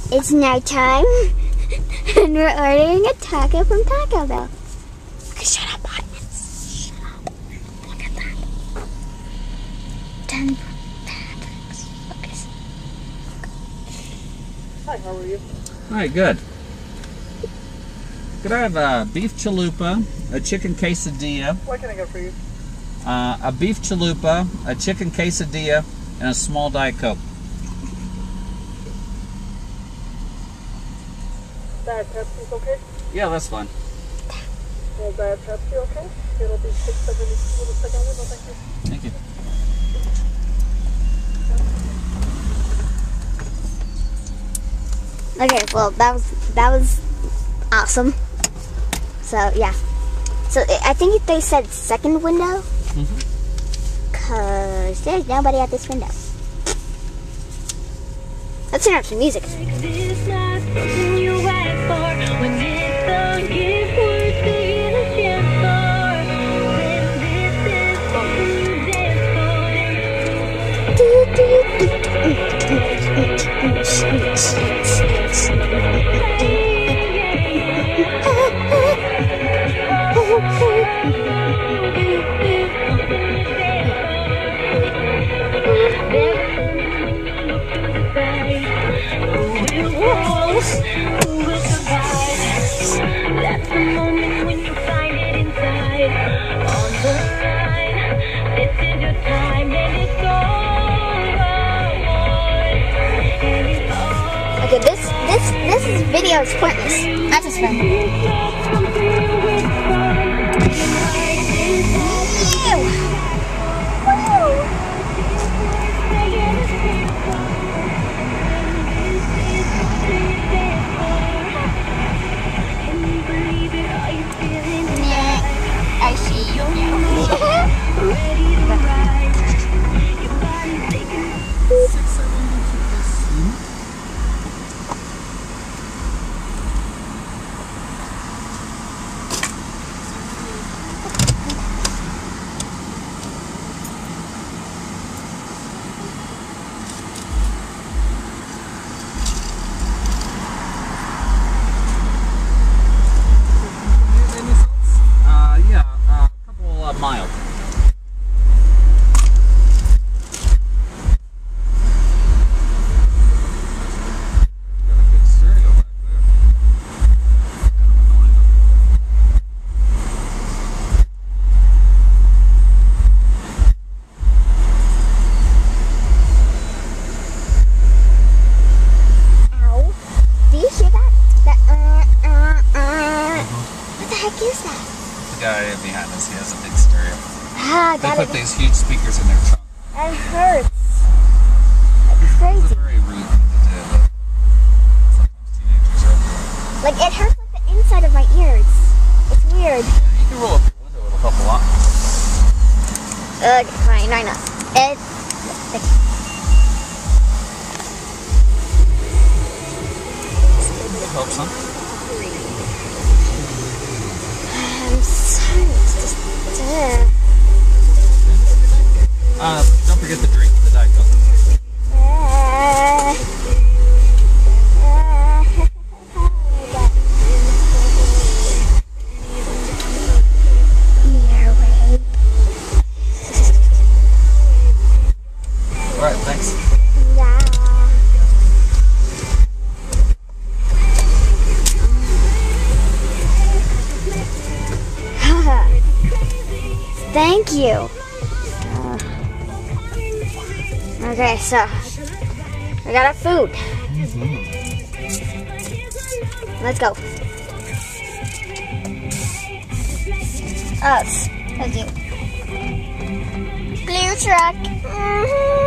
It's nighttime, and we're ordering a taco from Taco Bell. Okay, shut up, audience. Shut up. Look at that. 10 Patrick's. Focus. Hi, how are you? Alright, good. Could I have a beef chalupa, a chicken quesadilla, What can I get for you? a beef chalupa, a chicken quesadilla, and a small Diet Coke? Diet Pepsi's okay? Yeah, that's fine. Diet Pepsi okay? It'll be $6.72 with a second window, thank you. Thank you. Okay, well, that was awesome. So, yeah. So, I think they said second window. Because there's nobody at this window. Let's turn up some music. That's the moment when you find it inside. On the line, this is your time, and it's over. Okay, this video is pointless. That's just fun. I see you now. Mild. Ow. Do you hear that? What the heck is that? The guy behind us, he has a big stereo. Ah, They that put these huge speakers in their trunk. hurts. That's It's crazy. a very rude thing to do, but sometimes teenagers are. Like, it hurts like the inside of my ears. It's weird. Yeah, you can roll up your window, it'll help a lot. Okay, fine, why not? It Helps, huh? I'm sorry, it's just... Don't forget the drink, the Diet Coke. Alright, thanks. Thank you. Okay, so we got our food. Let's go. Oh, that's you. Clear truck.